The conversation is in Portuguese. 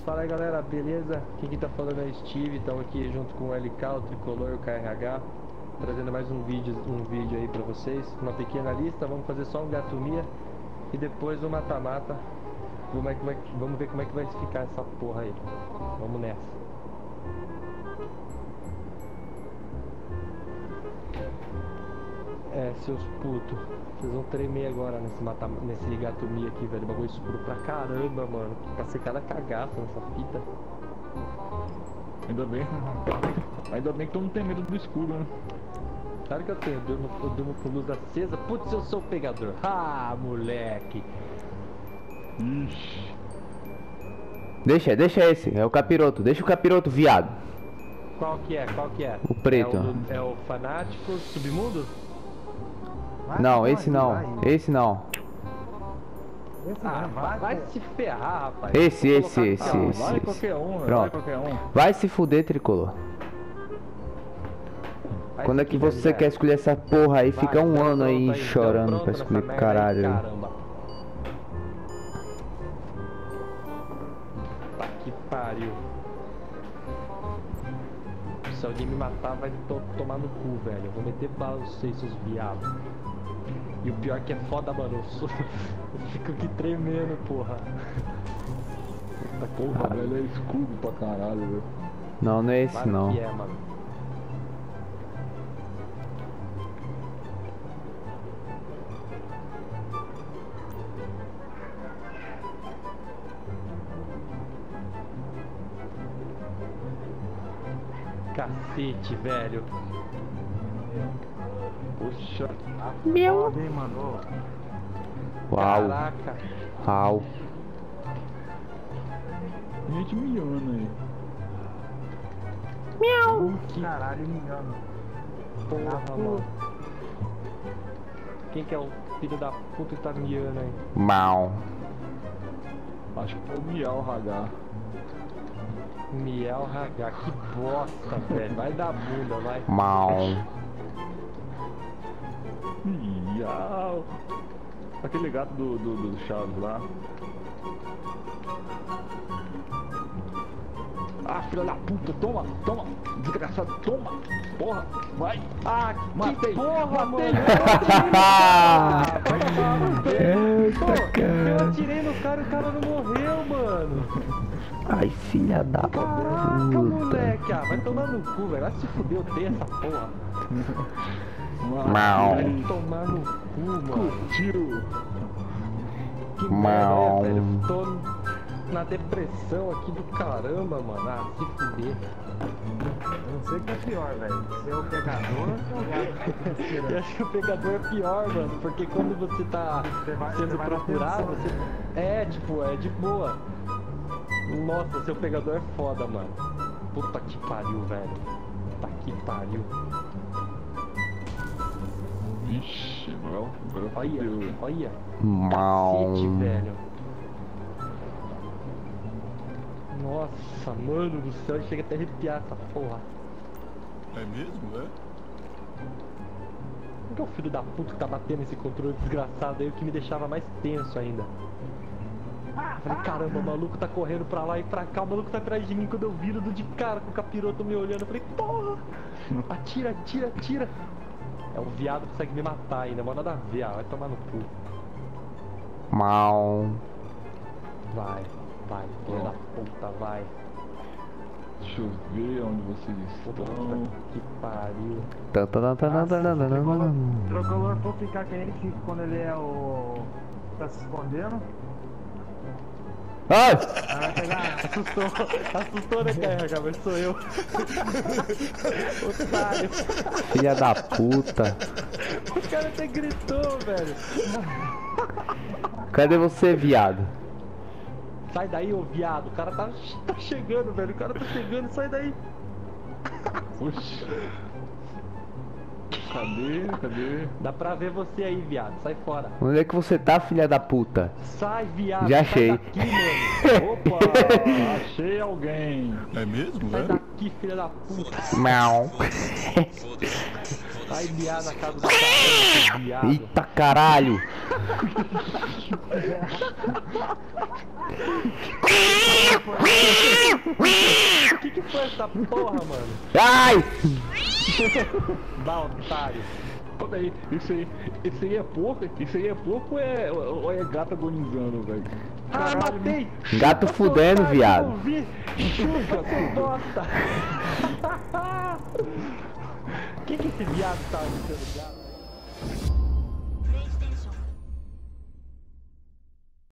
Fala aí galera, beleza? Quem tá falando é Steve, estamos aqui junto com o LK, o Tricolor e o KRH, trazendo mais um vídeo aí pra vocês, uma pequena lista. Vamos fazer só um gatomia e depois um mata-mata. Vamos ver como é que vai ficar essa porra aí. Vamos nessa. É, seus putos, vocês vão tremer agora nesse gatomia aqui, velho. Bagulho escuro pra caramba, mano. Tá secada cagaça nessa fita. Ainda bem que tu não tem medo do escuro, né? Claro que eu tenho, eu durmo com luz acesa. Putz, eu sou o pegador. Ah, moleque. Ixi. Deixa esse, é o capiroto. Deixa o capiroto, viado. Qual que é? O preto. É o fanático submundo? Não, esse não. Esse não. Vai se ferrar, rapaz. Esse. Vai qualquer um, vai Pronto. qualquer um. Vai se fuder, Tricolor. Quando é que você quer escolher essa porra aí? Fica um ano aí chorando pra escolher caralho. Caramba. Tá que pariu. Se alguém me matar, vai tomar no cu, velho. Eu vou meter bala nos seus viados. E o pior que é foda, mano. Eu fico aqui tremendo, porra. Porra, velho, é escuro pra caralho, velho. Não é esse Claro não. que é, mano. Cacete, velho. Poxa. Meu. Uau. Caraca. Uau. Gente miando aí. Caralho, miando. Porra, mano. Quem que é o filho da puta que tá miando aí? Mal. Acho que foi o Miau Hagar. Miel Hagar, que bosta, velho. Vai dar bunda, vai. Mal. Miau. Aquele gato do Chaves lá. Ah, filha da puta, toma, desgraçado, toma, porra, vai. Ah, Matei, que porra, matei. mano. Eu atirei no cara e o cara não morreu, mano. Ai, filha da Caraca, puta. moleque. Ah, vai tomar no cu, velho. Vai se fuder, eu tenho essa porra. Mal. Vai tomar no cu, mano. Tiro. Que Mal. merda, velho. Eu tô na depressão aqui do caramba, mano. Ah, se fuder. Eu não sei o que é pior, velho. Se é o pegador ou se é o gato. Eu acho que o pegador é pior, mano. Porque quando você tá sendo procurado, você... É, tipo, é de boa. Nossa, seu pegador é foda, mano. Puta que pariu, velho. Puta que pariu. Vixe, agora fodeu. Olha. Mal. Cacete, velho. Nossa, mano do céu, chega até a arrepiar essa porra. É mesmo, é? Quem que é o filho da puta que tá batendo esse controle desgraçado aí, o que me deixava mais tenso ainda? Falei, caramba, o maluco tá correndo pra lá e pra cá, o maluco tá atrás de mim. Quando eu viro de cara com o capiroto me olhando, eu falei, porra! Atira! É o viado que consegue me matar ainda, mano, nada a ver, vai tomar no cu. Mal. Vai, filho da puta, vai. Deixa eu ver onde vocês Puta estão. que pariu. O Tricolor for ficar que nem ele fica quando ele é o... tá se escondendo. Ai! Vai pegar... Assustou, né, carrega, mas sou eu. Otário. Filha da puta. O cara até gritou, velho. Cadê você, viado? Sai daí, ô viado. O cara tá chegando, velho. O cara tá chegando, sai daí. Puxa. Cadê? Dá pra ver você aí, viado. Sai fora. Onde é que você tá, filha da puta? Sai, viado. Já sai achei. daqui, mano. Opa, achei alguém. É mesmo, Sai é? daqui, filha da puta. Mal. Vai miar na casa do cara, viado. Eita caralho. O que foi essa porra, mano? Ai! Dá, otário. Olha aí, isso aí é porco? Isso aí é porco ou é gato agonizando, velho? Ah, matei! Gato fudendo, viado. Eu vi! Chupa, seu bosta! Que esse viado tá me dando gato?